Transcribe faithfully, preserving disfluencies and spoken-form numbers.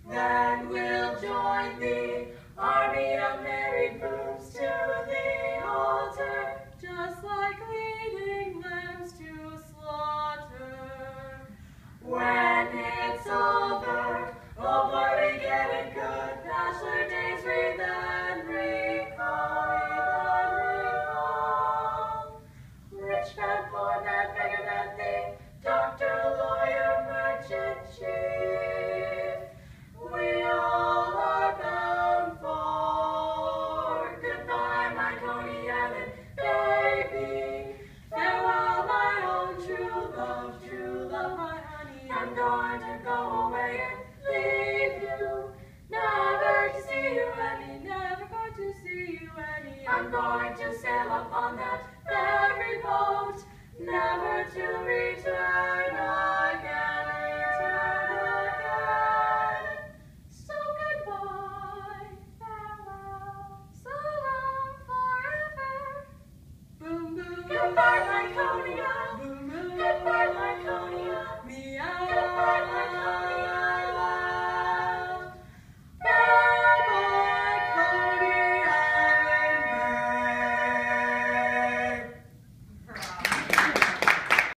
Then we'll join the army of married boobs to the altar, just like leading lambs to slaughter. When it's over, oh boy, we get it good. Bachelor days we then recall, we then recall. Rich man, poor man, beggar man, thief, doctor, lawyer, merchant, chief. We all are bound for goodbye, my Coney Island baby. Farewell, my own true love, true love, my honey. I'm going to go away and leave you, never to see you any, never going to see you any. I'm going to sail upon that very boat, never to return again, return again. So goodbye, farewell, so long forever. Boom, boom. Goodbye.